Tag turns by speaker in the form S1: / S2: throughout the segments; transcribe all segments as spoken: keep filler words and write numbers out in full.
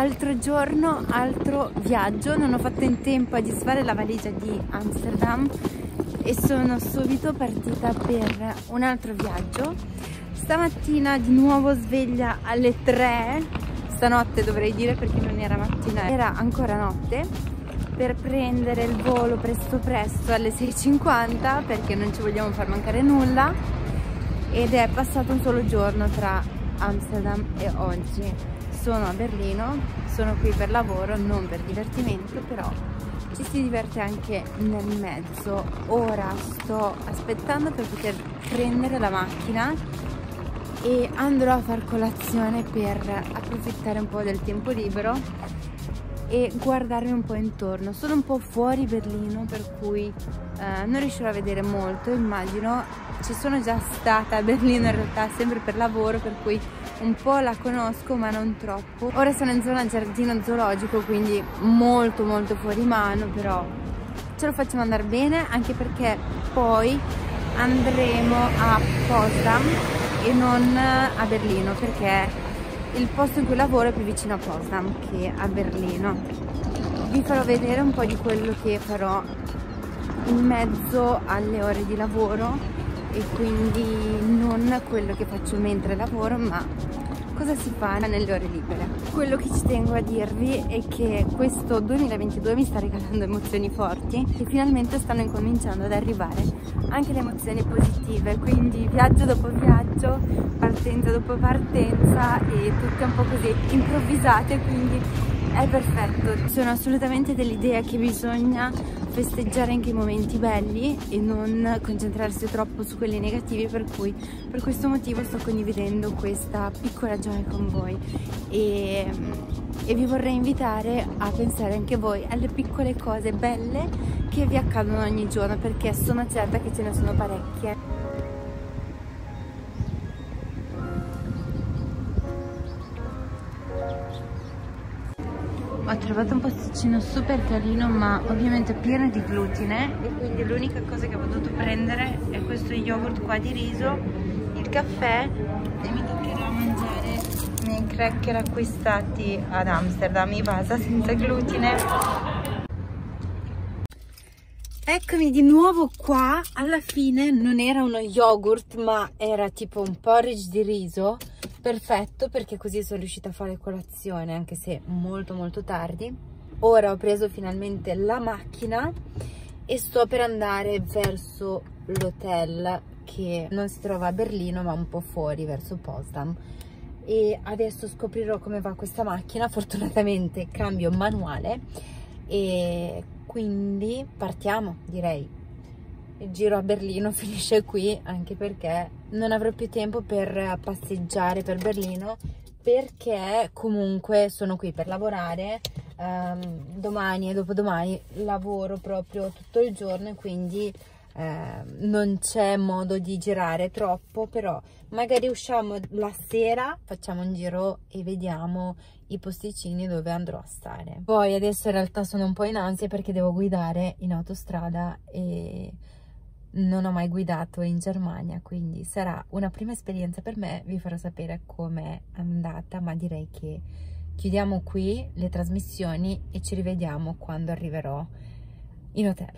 S1: Altro giorno, altro viaggio. Non ho fatto in tempo a disfare la valigia di Amsterdam e sono subito partita per un altro viaggio. Stamattina di nuovo sveglia alle tre, stanotte dovrei dire perché non era mattina, era ancora notte, per prendere il volo presto presto alle sei e cinquanta perché non ci vogliamo far mancare nulla, ed è passato un solo giorno tra Amsterdam e oggi. Sono a Berlino, sono qui per lavoro, non per divertimento, però ci si diverte anche nel mezzo. Ora sto aspettando per poter prendere la macchina e andrò a far colazione per approfittare un po' del tempo libero e guardarmi un po' intorno. Sono un po' fuori Berlino, per cui eh, non riuscirò a vedere molto, immagino. Ci sono già stata a Berlino in realtà, sempre per lavoro, per cui un po' la conosco ma non troppo. Ora sono in zona giardino zoologico, quindi molto molto fuori mano, però ce lo facciamo andare bene, anche perché poi andremo a Potsdam e non a Berlino, perché il posto in cui lavoro è più vicino a Potsdam che a Berlino. Vi farò vedere un po' di quello che farò in mezzo alle ore di lavoro, e quindi non quello che faccio mentre lavoro, ma cosa si fa nelle ore libere. Quello che ci tengo a dirvi è che questo duemilaventidue mi sta regalando emozioni forti e finalmente stanno incominciando ad arrivare anche le emozioni positive, quindi viaggio dopo viaggio, partenza dopo partenza e tutte un po' così improvvisate, quindi è perfetto. Sono assolutamente dell'idea che bisogna festeggiare anche i momenti belli e non concentrarsi troppo su quelli negativi, per cui per questo motivo sto condividendo questa piccola gioia con voi e, e vi vorrei invitare a pensare anche voi alle piccole cose belle che vi accadono ogni giorno, perché sono certa che ce ne sono parecchie. Ho trovato un posticino super carino, ma ovviamente pieno di glutine, e quindi l'unica cosa che ho potuto prendere è questo yogurt qua di riso, il caffè, e mi toccherà mangiare i miei cracker acquistati ad Amsterdam, i Vasa senza glutine. Eccomi di nuovo qua. Alla fine non era uno yogurt, ma era tipo un porridge di riso. Perfetto, perché così sono riuscita a fare colazione, anche se molto molto tardi. Ora ho preso finalmente la macchina e sto per andare verso l'hotel, che non si trova a Berlino ma un po' fuori, verso Potsdam. E adesso scoprirò come va questa macchina. Fortunatamente cambio manuale e quindi partiamo, direi. Il giro a Berlino finisce qui, anche perché non avrò più tempo per passeggiare per Berlino, perché comunque sono qui per lavorare. Um, domani e dopodomani lavoro proprio tutto il giorno e quindi eh, non c'è modo di girare troppo, però magari usciamo la sera, facciamo un giro e vediamo i posticini dove andrò a stare. Poi adesso in realtà sono un po' in ansia perché devo guidare in autostrada e non ho mai guidato in Germania, quindi sarà una prima esperienza per me. Vi farò sapere com'è andata, ma direi che chiudiamo qui le trasmissioni e ci rivediamo quando arriverò in hotel.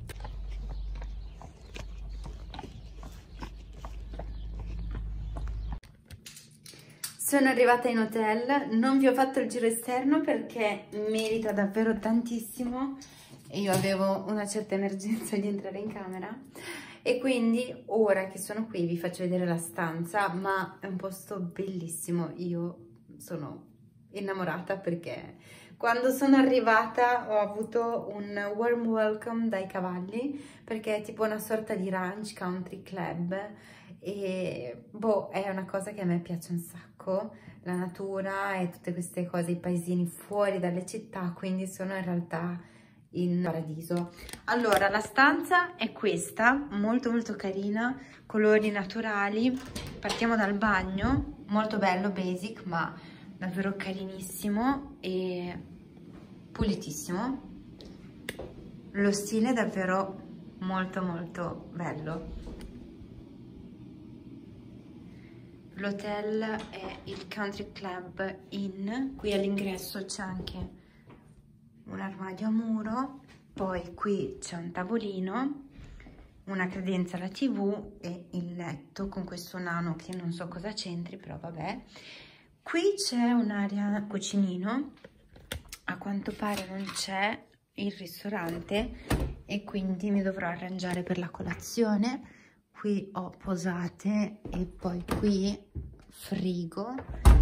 S1: Sono arrivata in hotel, non vi ho fatto il giro esterno perché merita davvero tantissimo e io avevo una certa emergenza di entrare in camera, e quindi ora che sono qui vi faccio vedere la stanza, ma è un posto bellissimo. Io sono innamorata perché quando sono arrivata ho avuto un warm welcome dai cavalli, perché è tipo una sorta di ranch country club e boh, è una cosa che a me piace un sacco, la natura e tutte queste cose, i paesini fuori dalle città, quindi sono in realtà in paradiso. Allora, la stanza è questa, molto molto carina, colori naturali. Partiamo dal bagno, molto bello, basic, ma davvero carinissimo e pulitissimo. Lo stile è davvero molto molto bello. L'hotel è il Country Club Inn, qui all'ingresso c'è anche un armadio a muro, poi qui c'è un tavolino, una credenza alla tv e il letto con questo nano che non so cosa c'entri, però vabbè. Qui c'è un'area cucinino, a quanto pare non c'è il ristorante e quindi mi dovrò arrangiare per la colazione. Qui ho posate e poi qui frigo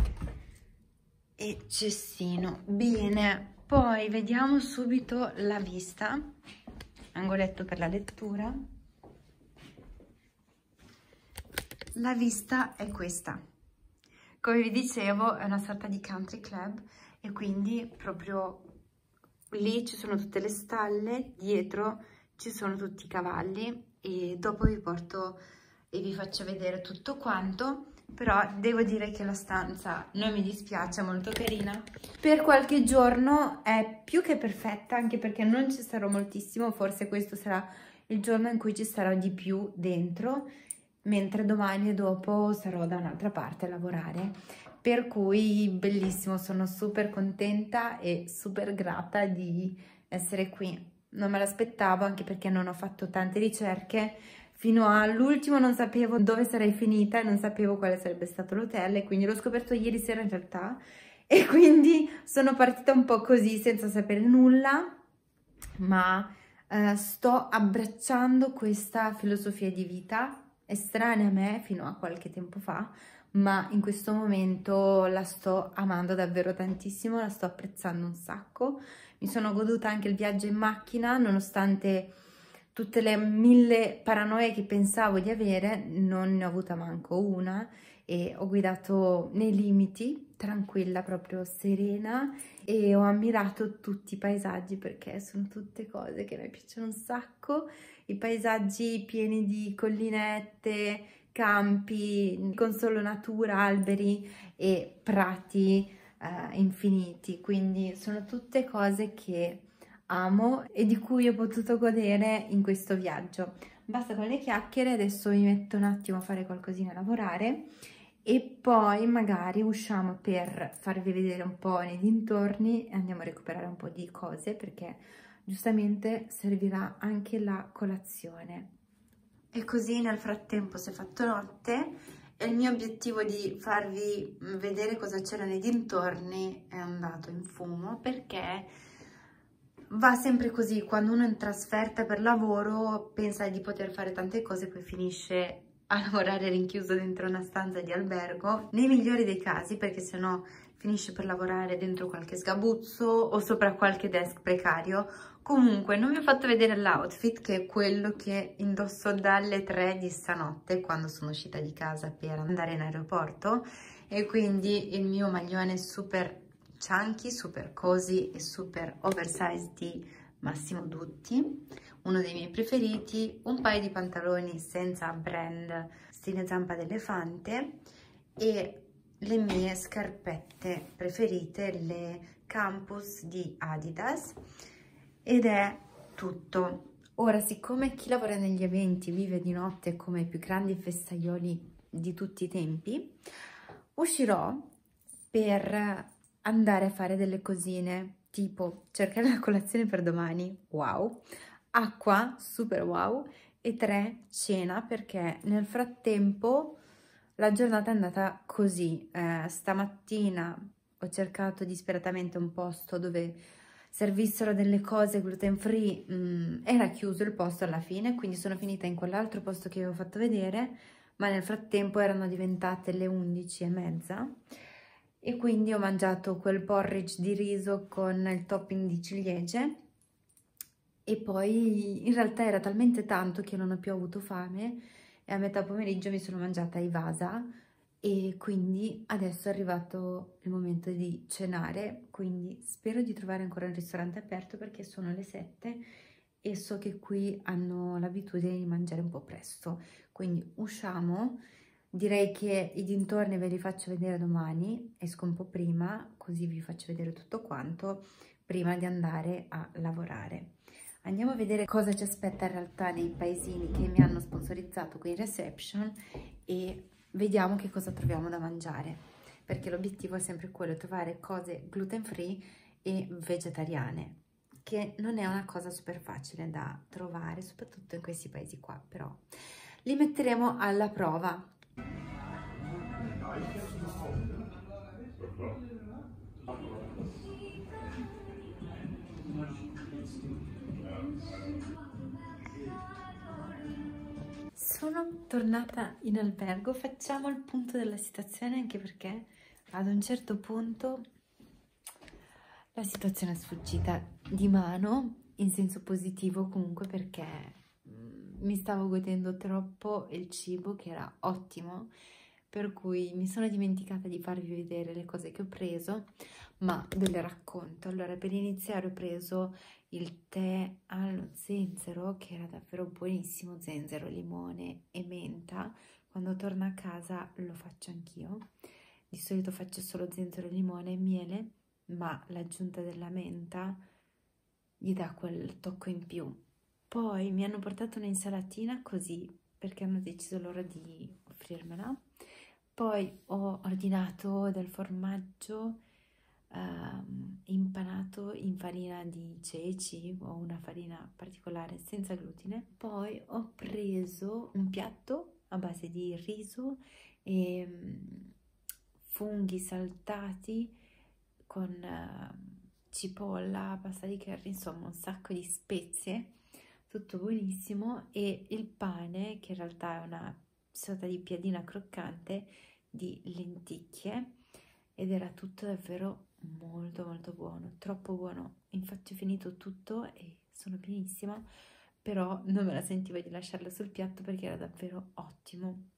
S1: e cestino. Bene, poi vediamo subito la vista, angoletto per la lettura. La vista è questa. Come vi dicevo, è una sorta di country club e quindi proprio lì ci sono tutte le stalle, dietro ci sono tutti i cavalli e dopo vi porto e vi faccio vedere tutto quanto. Però devo dire che la stanza non mi dispiace, è molto carina. Per qualche giorno è più che perfetta, anche perché non ci starò moltissimo, forse questo sarà il giorno in cui ci starò di più dentro, mentre domani e dopo sarò da un'altra parte a lavorare, per cui bellissimo, sono super contenta e super grata di essere qui. Non me l'aspettavo, anche perché non ho fatto tante ricerche, fino all'ultimo non sapevo dove sarei finita e non sapevo quale sarebbe stato l'hotel, e quindi l'ho scoperto ieri sera in realtà, e quindi sono partita un po' così senza sapere nulla, ma eh, sto abbracciando questa filosofia di vita estranea a me fino a qualche tempo fa, ma in questo momento la sto amando davvero tantissimo, la sto apprezzando un sacco. Mi sono goduta anche il viaggio in macchina, nonostante tutte le mille paranoie che pensavo di avere, non ne ho avuta manco una e ho guidato nei limiti, tranquilla, proprio serena, e ho ammirato tutti i paesaggi perché sono tutte cose che mi piacciono un sacco. I paesaggi pieni di collinette, campi con solo natura, alberi e prati eh, infiniti, quindi sono tutte cose che amo e di cui ho potuto godere in questo viaggio. Basta con le chiacchiere, adesso mi metto un attimo a fare qualcosina, a lavorare, e poi magari usciamo per farvi vedere un po' nei dintorni e andiamo a recuperare un po' di cose, perché giustamente servirà anche la colazione. E così nel frattempo si è fatto notte e il mio obiettivo di farvi vedere cosa c'era nei dintorni è andato in fumo, perché va sempre così: quando uno è in trasferta per lavoro pensa di poter fare tante cose, poi finisce a lavorare rinchiuso dentro una stanza di albergo, nei migliori dei casi, perché sennò finisce per lavorare dentro qualche sgabuzzo o sopra qualche desk precario. Comunque non vi ho fatto vedere l'outfit, che è quello che indosso dalle tre di stanotte, quando sono uscita di casa per andare in aeroporto, e quindi il mio maglione super chunky, super cozy e super oversize di Massimo Dutti, uno dei miei preferiti, un paio di pantaloni senza brand stile zampa d'elefante e le mie scarpette preferite, le Campus di Adidas, ed è tutto. Ora, siccome chi lavora negli eventi vive di notte come i più grandi festaioli di tutti i tempi, uscirò per andare a fare delle cosine, tipo cercare la colazione per domani, wow, acqua, super wow, e tre, cena, perché nel frattempo la giornata è andata così. Eh, stamattina ho cercato disperatamente un posto dove servissero delle cose gluten free, mm, era chiuso il posto alla fine, quindi sono finita in quell'altro posto che avevo fatto vedere, ma nel frattempo erano diventate le undici e mezza e quindi ho mangiato quel porridge di riso con il topping di ciliegie, e poi in realtà era talmente tanto che non ho più avuto fame e a metà pomeriggio mi sono mangiata i Vasa, e quindi adesso è arrivato il momento di cenare, quindi spero di trovare ancora un ristorante aperto perché sono le sette e so che qui hanno l'abitudine di mangiare un po' presto, quindi usciamo. Direi che i dintorni ve li faccio vedere domani, esco un po' prima così vi faccio vedere tutto quanto prima di andare a lavorare. Andiamo a vedere cosa ci aspetta in realtà nei paesini che mi hanno sponsorizzato qui in reception e vediamo che cosa troviamo da mangiare, perché l'obiettivo è sempre quello, trovare cose gluten free e vegetariane, che non è una cosa super facile da trovare, soprattutto in questi paesi qua, però li metteremo alla prova. Sono tornata in albergo, facciamo il punto della situazione, anche perché ad un certo punto la situazione è sfuggita di mano, in senso positivo comunque, perché mi stavo godendo troppo il cibo, che era ottimo, per cui mi sono dimenticata di farvi vedere le cose che ho preso, ma ve le racconto. Allora, per iniziare ho preso il tè allo zenzero, che era davvero buonissimo, zenzero, limone e menta. Quando torno a casa lo faccio anch'io. Di solito faccio solo zenzero, limone e miele, ma l'aggiunta della menta gli dà quel tocco in più. Poi mi hanno portato un'insalatina così, perché hanno deciso loro di offrirmela. Poi ho ordinato del formaggio Um, impanato in farina di ceci o una farina particolare senza glutine. Poi ho preso un piatto a base di riso e um, funghi saltati con uh, cipolla, pasta di curry, insomma un sacco di spezie, tutto buonissimo, e il pane, che in realtà è una sorta di piadina croccante di lenticchie, ed era tutto davvero molto molto buono, troppo buono. Infatti ho finito tutto e sono pienissima, però non me la sentivo di lasciarlo sul piatto perché era davvero ottimo,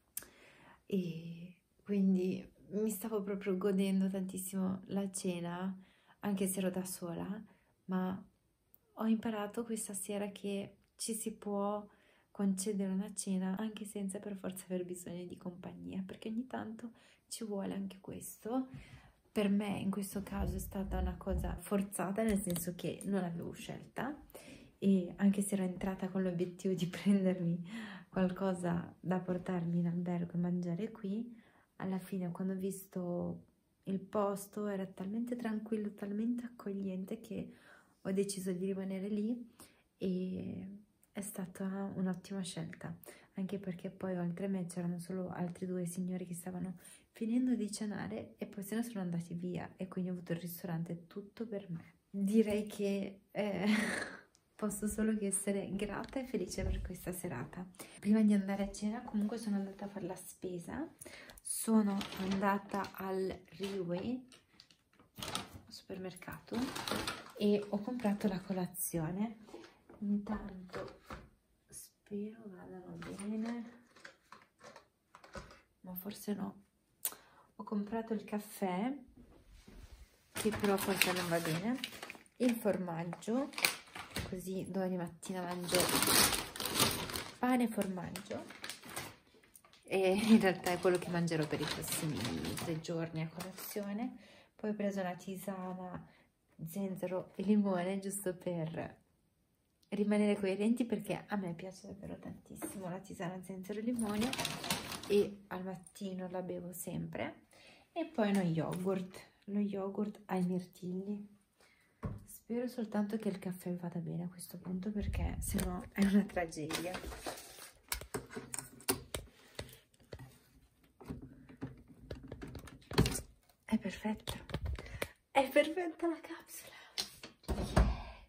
S1: e quindi mi stavo proprio godendo tantissimo la cena, anche se ero da sola. Ma ho imparato questa sera che ci si può concedere una cena anche senza per forza aver bisogno di compagnia, perché ogni tanto ci vuole anche questo. Per me in questo caso è stata una cosa forzata, nel senso che non avevo scelta, e anche se ero entrata con l'obiettivo di prendermi qualcosa da portarmi in albergo e mangiare qui, alla fine, quando ho visto il posto, era talmente tranquillo, talmente accogliente, che ho deciso di rimanere lì, e è stata un'ottima scelta, anche perché poi oltre a me c'erano solo altri due signori che stavano finendo di cenare e poi se ne sono andati via, e quindi ho avuto il ristorante tutto per me. Direi che eh, posso solo che essere grata e felice per questa serata. Prima di andare a cena comunque sono andata a fare la spesa, sono andata al Riway supermercato e ho comprato la colazione. Intanto spero vadano bene, ma forse no. Ho comprato il caffè, che però forse non va bene, il formaggio, così domani mattina mangio pane e formaggio, e in realtà è quello che mangerò per i prossimi tre giorni a colazione. Poi ho preso una tisana zenzero e limone, giusto per rimanere coerenti, perché a me piace davvero tantissimo la tisana zenzero e limone e al mattino la bevo sempre. E poi uno yogurt, lo yogurt ai mirtilli. Spero soltanto che il caffè vada bene a questo punto, perché sennò è una tragedia. È perfetta, è perfetta la capsula.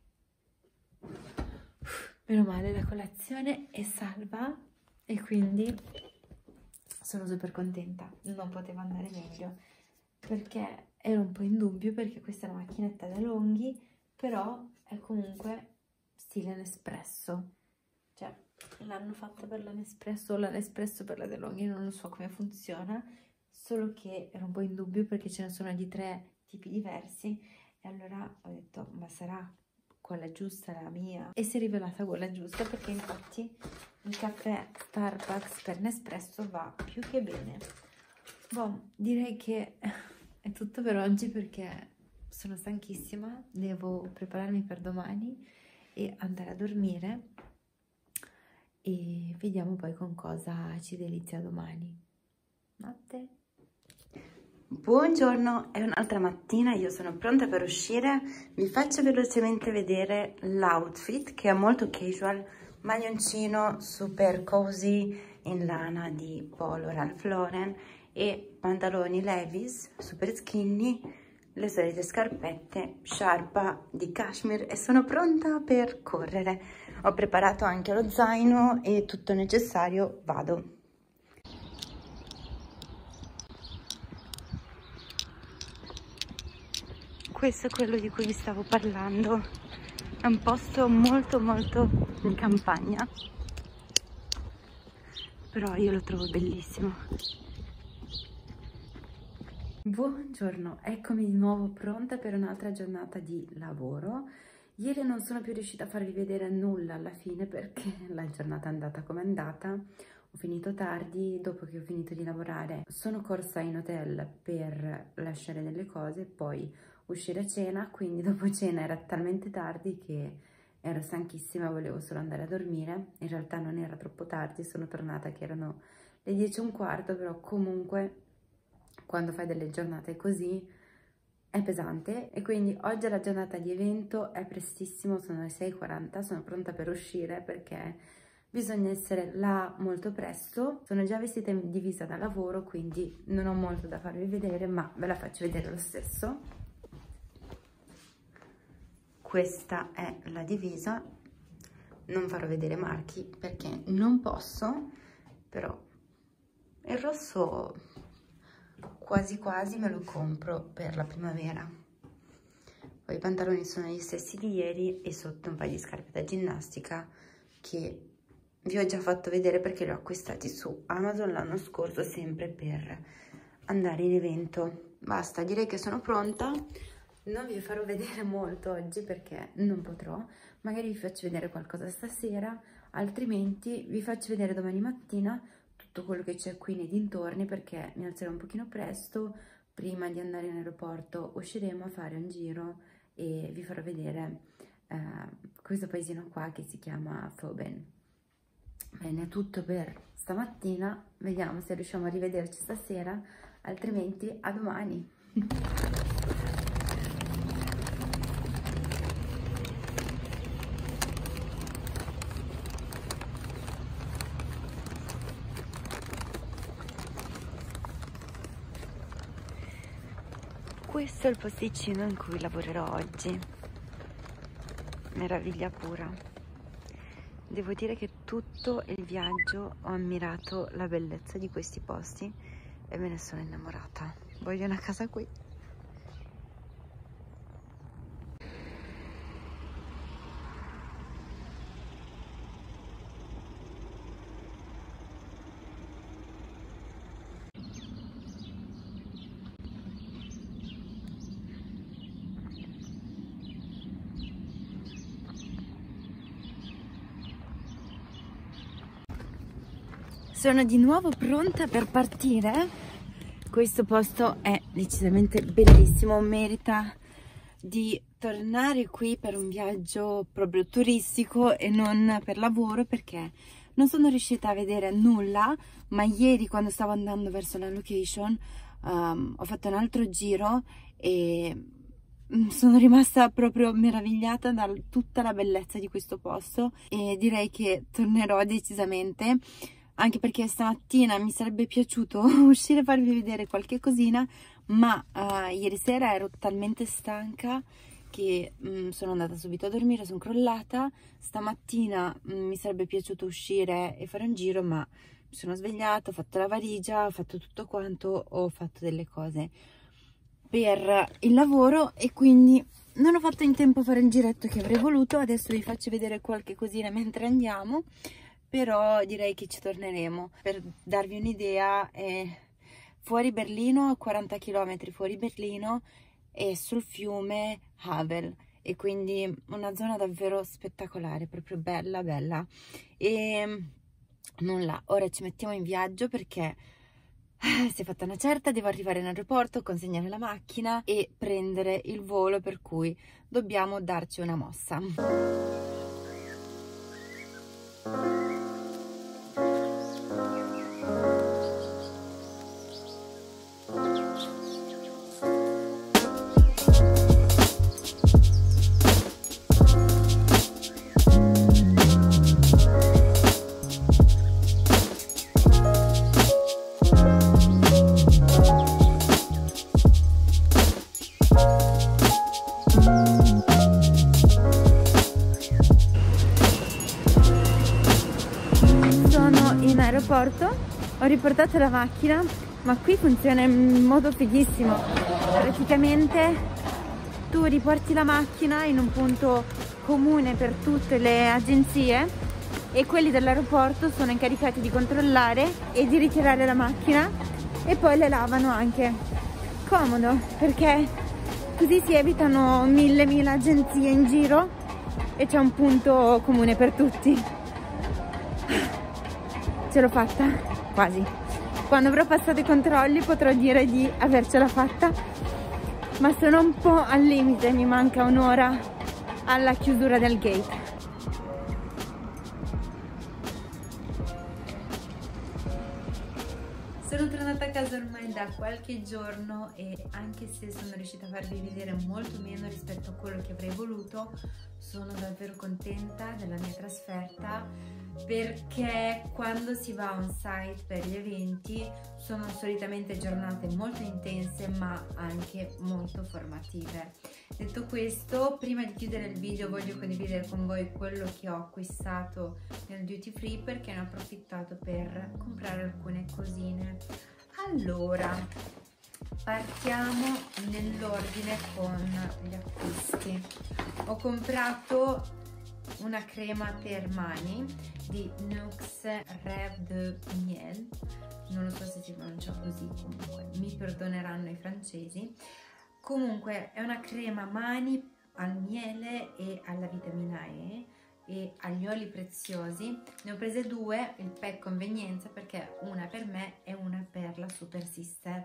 S1: Meno male, la colazione è salva e quindi sono super contenta. Non poteva andare meglio, perché ero un po' in dubbio, perché questa è una macchinetta da longhi, però è comunque stile Nespresso, cioè l'hanno fatta per la Nespresso o la Nespresso per la DeLonghi, non lo so come funziona, solo che ero un po' in dubbio perché ce ne sono di tre tipi diversi, e allora ho detto ma sarà quella giusta la mia, e si è rivelata quella giusta, perché infatti il caffè Starbucks per Nespresso va più che bene. Boh, direi che è tutto per oggi, perché sono stanchissima, devo prepararmi per domani e andare a dormire, e vediamo poi con cosa ci delizia domani. Notte. Buongiorno, è un'altra mattina, io sono pronta per uscire. Vi faccio velocemente vedere l'outfit che è molto casual, maglioncino super cozy in lana di Polo Ralph Lauren e pantaloni Levi's super skinny, le solite scarpette, sciarpa di cashmere e sono pronta per correre. Ho preparato anche lo zaino e tutto necessario, vado. Questo è quello di cui vi stavo parlando, è un posto molto molto in campagna, però io lo trovo bellissimo. Buongiorno, eccomi di nuovo pronta per un'altra giornata di lavoro. Ieri non sono più riuscita a farvi vedere nulla alla fine perché la giornata è andata come è andata. Ho finito tardi, dopo che ho finito di lavorare sono corsa in hotel per lasciare delle cose, poi uscire a cena, quindi dopo cena era talmente tardi che ero stanchissima, volevo solo andare a dormire. In realtà non era troppo tardi, sono tornata che erano le dieci e un quarto, però comunque quando fai delle giornate così è pesante e quindi oggi è la giornata di evento, è prestissimo, sono le sei e quaranta, sono pronta per uscire perché bisogna essere là molto presto. Sono già vestita in divisa da lavoro, quindi non ho molto da farvi vedere, ma ve la faccio vedere lo stesso. Questa è la divisa, non farò vedere marchi perché non posso, però il rosso quasi quasi me lo compro per la primavera. Poi i pantaloni sono gli stessi di ieri e sotto un paio di scarpe da ginnastica che vi ho già fatto vedere perché li ho acquistati su Amazon l'anno scorso sempre per andare in evento. Basta, direi che sono pronta. Non vi farò vedere molto oggi perché non potrò, magari vi faccio vedere qualcosa stasera, altrimenti vi faccio vedere domani mattina tutto quello che c'è qui nei dintorni perché mi alzerò un pochino presto, prima di andare in aeroporto usciremo a fare un giro e vi farò vedere eh, questo paesino qua che si chiama Phoben. Bene, è tutto per stamattina, vediamo se riusciamo a rivederci stasera, altrimenti a domani. Questo è il posticino in cui lavorerò oggi, meraviglia pura. Devo dire che tutto il viaggio ho ammirato la bellezza di questi posti e me ne sono innamorata. Voglio una casa qui. Sono di nuovo pronta per partire. Questo posto è decisamente bellissimo, merita di tornare qui per un viaggio proprio turistico e non per lavoro perché non sono riuscita a vedere nulla, ma ieri quando stavo andando verso la location um, ho fatto un altro giro e sono rimasta proprio meravigliata da tutta la bellezza di questo posto e direi che tornerò decisamente. Anche perché stamattina mi sarebbe piaciuto uscire a farvi vedere qualche cosina, ma uh, ieri sera ero talmente stanca che um, sono andata subito a dormire, sono crollata. Stamattina um, mi sarebbe piaciuto uscire e fare un giro, ma mi sono svegliata, ho fatto la valigia, ho fatto tutto quanto, ho fatto delle cose per il lavoro e quindi non ho fatto in tempo a fare il giretto che avrei voluto. Adesso vi faccio vedere qualche cosina mentre andiamo. Però direi che ci torneremo. Per darvi un'idea, è fuori Berlino, a quaranta chilometri fuori Berlino e sul fiume Havel, e quindi una zona davvero spettacolare, proprio bella bella. E nulla, ora ci mettiamo in viaggio perché si è fatta una certa, devo arrivare in aeroporto, consegnare la macchina e prendere il volo, per cui dobbiamo darci una mossa. Ho riportato la macchina, ma qui funziona in modo fighissimo. Praticamente tu riporti la macchina in un punto comune per tutte le agenzie e quelli dell'aeroporto sono incaricati di controllare e di ritirare la macchina e poi le lavano anche. Comodo, perché così si evitano mille mila agenzie in giro e c'è un punto comune per tutti. Ce l'ho fatta, quasi. Quando avrò passato i controlli potrò dire di avercela fatta, ma sono un po' al limite, mi manca un'ora alla chiusura del gate. Sono tornata a casa ormai da qualche giorno e anche se sono riuscita a farvi vedere molto meno rispetto a quello che avrei voluto, sono davvero contenta della mia trasferta, perché quando si va on site per gli eventi sono solitamente giornate molto intense ma anche molto formative. Detto questo, prima di chiudere il video voglio condividere con voi quello che ho acquistato nel duty free, perché ne ho approfittato per comprare alcune cosine. Allora, partiamo nell'ordine con gli acquisti. Ho comprato una crema per mani di Nux Rêve de Miel, non lo so se si pronuncia così, comunque mi perdoneranno i francesi. Comunque è una crema mani al miele e alla vitamina E e agli oli preziosi. Ne ho prese due, il pack convenienza, perché una per me e una per la Super Sister.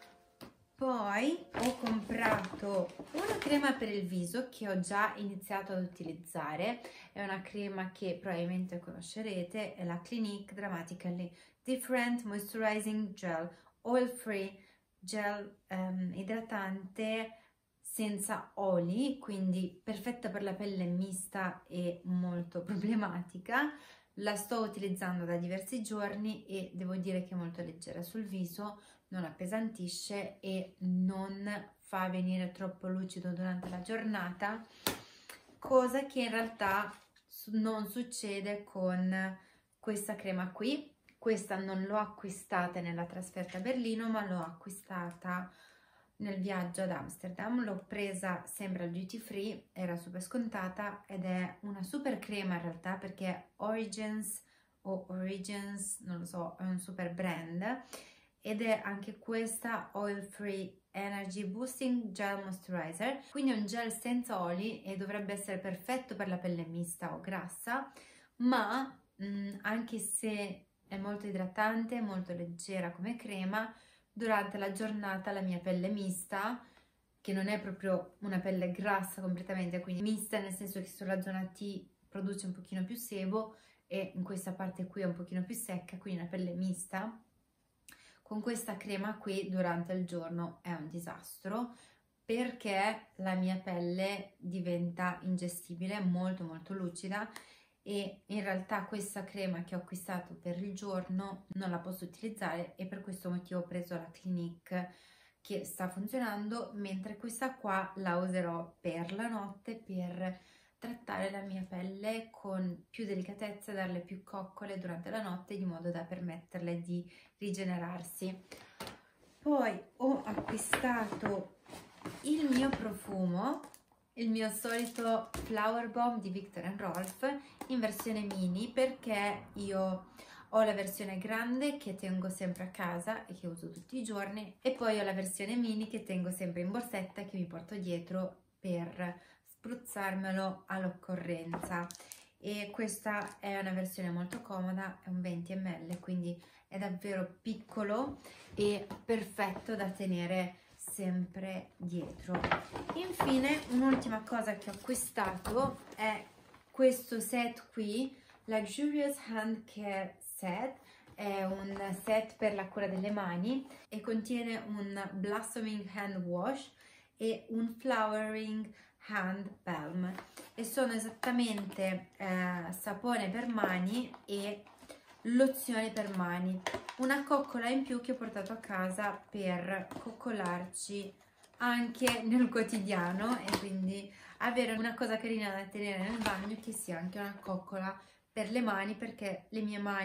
S1: Poi ho comprato una crema per il viso che ho già iniziato ad utilizzare, è una crema che probabilmente conoscerete, è la Clinique Dramatically Different Moisturizing Gel Oil Free Gel um, idratante senza oli, quindi perfetta per la pelle mista e molto problematica. La sto utilizzando da diversi giorni e devo dire che è molto leggera sul viso, non appesantisce e non fa venire troppo lucido durante la giornata, cosa che in realtà non succede con questa crema qui. Questa non l'ho acquistata nella trasferta a Berlino, ma l'ho acquistata nel viaggio ad Amsterdam. L'ho presa sempre al duty free, era super scontata ed è una super crema in realtà, perché Origins o Origins, non lo so, è un super brand, ed è anche questa Oil Free Energy Boosting Gel Moisturizer, quindi è un gel senza oli e dovrebbe essere perfetto per la pelle mista o grassa, ma mh, anche se è molto idratante, molto leggera come crema, durante la giornata la mia pelle mista, che non è proprio una pelle grassa completamente, quindi mista nel senso che sulla zona T produce un pochino più sebo e in questa parte qui è un pochino più secca, quindi una pelle mista, con questa crema qui durante il giorno è un disastro, perché la mia pelle diventa ingestibile, molto molto lucida, e in realtà questa crema che ho acquistato per il giorno non la posso utilizzare e per questo motivo ho preso la Clinique, che sta funzionando, mentre questa qua la userò per la notte per trattare la mia pelle con più delicatezza, darle più coccole durante la notte, di modo da permetterle di rigenerarsi. Poi ho acquistato il mio profumo, il mio solito Flower Bomb di Viktor and Rolf in versione mini, perché io ho la versione grande che tengo sempre a casa e che uso tutti i giorni, e poi ho la versione mini che tengo sempre in borsetta, che mi porto dietro per spruzzarmelo all'occorrenza. E questa è una versione molto comoda, è un venti millilitri, quindi è davvero piccolo e perfetto da tenere sempre dietro. Infine, un'ultima cosa che ho acquistato è questo set qui, Luxurious Hand Care Set. È un set per la cura delle mani e contiene un Blossoming Hand Wash e un Flowering Hand Balm, e sono esattamente eh, sapone per mani e lozione per mani. Una coccola in più che ho portato a casa per coccolarci anche nel quotidiano, e quindi avere una cosa carina da tenere nel bagno che sia anche una coccola per le mani, perché le mie mani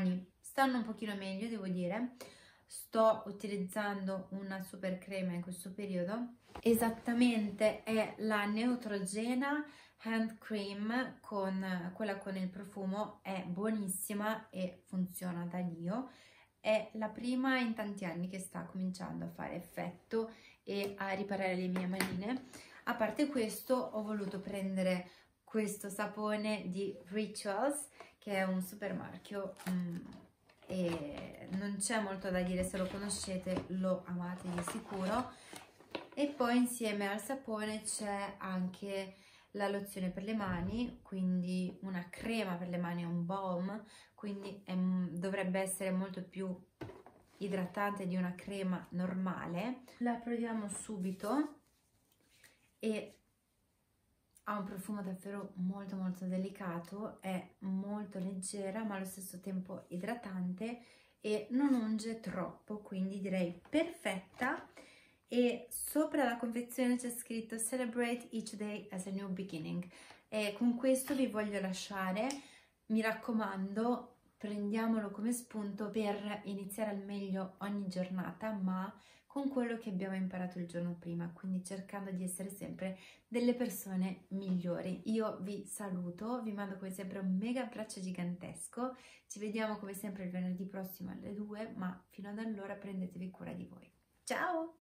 S1: stanno un pochino meglio, devo dire. Sto utilizzando una super crema in questo periodo, esattamente è la Neutrogena Hand Cream, con quella con il profumo, è buonissima e funziona da Dio. È la prima in tanti anni che sta cominciando a fare effetto e a riparare le mie manine. A parte questo, ho voluto prendere questo sapone di Rituals, che è un super marchio mm, e non c'è molto da dire, se lo conoscete lo amate di sicuro. E poi insieme al sapone c'è anche la lozione per le mani, quindi una crema per le mani, un balm, quindi è, dovrebbe essere molto più idratante di una crema normale. La proviamo subito e ha un profumo davvero molto molto delicato, è molto leggera ma allo stesso tempo idratante e non unge troppo, quindi direi perfetta. E sopra la confezione c'è scritto Celebrate each day as a new beginning, e con questo vi voglio lasciare. Mi raccomando, prendiamolo come spunto per iniziare al meglio ogni giornata, ma con quello che abbiamo imparato il giorno prima, quindi cercando di essere sempre delle persone migliori. Io vi saluto, vi mando come sempre un mega abbraccio gigantesco, ci vediamo come sempre il venerdì prossimo alle due, ma fino ad allora prendetevi cura di voi. Ciao!